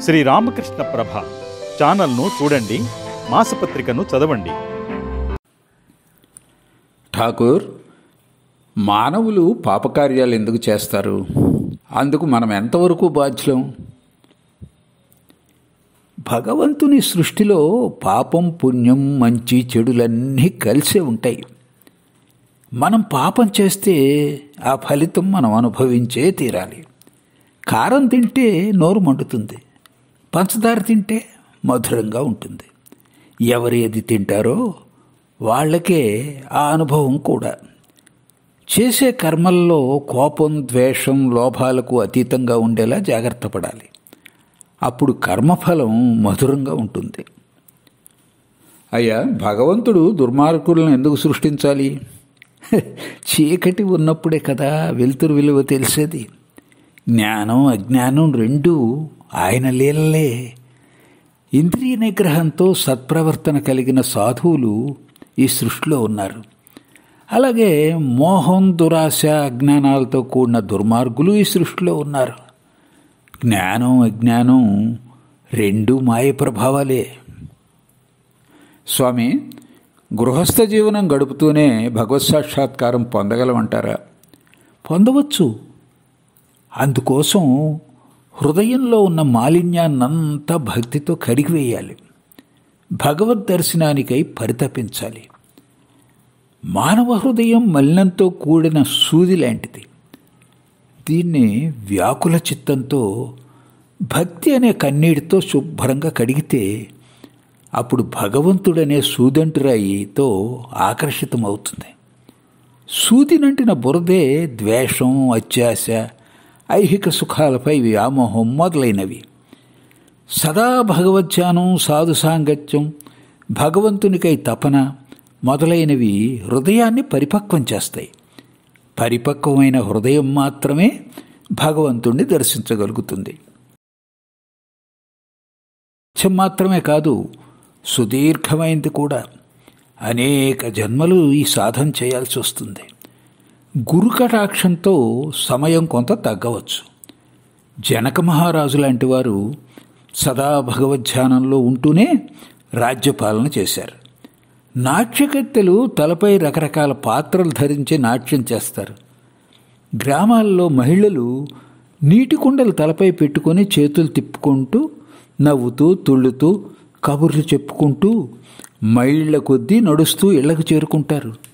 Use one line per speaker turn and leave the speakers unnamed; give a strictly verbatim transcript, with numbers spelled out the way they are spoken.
శ్రీ రామకృష్ణ ప్రభ ఛానల్ను చూడండి, మాసపత్రికను చదవండి.
ఠాకూర్, మానవులు పాపకార్యాలు ఎందుకు చేస్తారు? అందుకు మనం ఎంతవరకు బాధ్యులం? భగవంతుని సృష్టిలో పాపం, పుణ్యం, మంచి, చెడులన్నీ కలిసే ఉంటాయి. మనం పాపం చేస్తే ఆ ఫలితం మనం అనుభవించే తీరాలి. కారం తింటే నోరు మండుతుంది, పంచదార తింటే మధురంగా ఉంటుంది. ఎవరేది తింటారో వాళ్ళకే ఆ అనుభవం కూడా. చేసే కర్మల్లో కోపం, ద్వేషం, లోభాలకు అతీతంగా ఉండేలా జాగ్రత్త పడాలి. అప్పుడు కర్మఫలం మధురంగా ఉంటుంది. అయ్యా, భగవంతుడు దుర్మార్గులను ఎందుకు సృష్టించాలి? చీకటి ఉన్నప్పుడే కదా వెలుతురు విలువ తెలిసేది. జ్ఞానం, అజ్ఞానం రెండూ ఆయన లీలలే. ఇంద్రియ నిగ్రహంతో సత్ప్రవర్తన కలిగిన సాధువులు ఈ సృష్టిలో ఉన్నారు. అలాగే మోహం, దురాశ, అజ్ఞానాలతో కూడిన దుర్మార్గులు ఈ సృష్టిలో ఉన్నారు. జ్ఞానం, అజ్ఞానం రెండు మాయ ప్రభావాలే. స్వామి, గృహస్థ జీవనం గడుపుతూనే భగవత్ సాక్షాత్కారం పొందగలమంటారా? పొందవచ్చు. అందుకోసం హృదయంలో ఉన్న మాలిన్యాన్నంతా భక్తితో కడిగివేయాలి. భగవద్ దర్శనానికై పరితపించాలి. మానవ హృదయం మలినంతో కూడిన సూది లాంటిది. దీన్ని వ్యాకుల చిత్తంతో భక్తి అనే కన్నీటితో శుభ్రంగా కడిగితే అప్పుడు భగవంతుడనే సూదంటురాయితో ఆకర్షితమవుతుంది. సూదినంటిన బురదే ద్వేషం, అత్యాశ, ఐహిక సుఖాలపై వ్యామోహం మొదలైనవి. సదా భగవద్ధ్యానం, సాధు సాంగత్యం, భగవంతునికై తపన మొదలైనవి హృదయాన్ని పరిపక్వం చేస్తాయి. పరిపక్వమైన హృదయం మాత్రమే భగవంతుణ్ణి దర్శించగలుగుతుంది. మాత్రమే కాదు, సుదీర్ఘమైంది కూడా. అనేక జన్మలు ఈ సాధన చేయాల్సి వస్తుంది. గురుకటాక్షంతో సమయం కొంత తగ్గవచ్చు. జనక మహారాజు లాంటి వారు సదా భగవద్ధ్యానంలో ఉంటూనే రాజ్యపాలన చేశారు. నాట్యకత్తెలు తలపై రకరకాల పాత్రలు ధరించి నాట్యం చేస్తారు. గ్రామాల్లో మహిళలు నీటి కుండలు తలపై పెట్టుకొని చేతులు తిప్పుకుంటూ, నవ్వుతూ, తుళ్ళుతూ, కబుర్లు చెప్పుకుంటూ మైళ్ళ కొద్దీ నడుస్తూ ఇళ్లకు చేరుకుంటారు.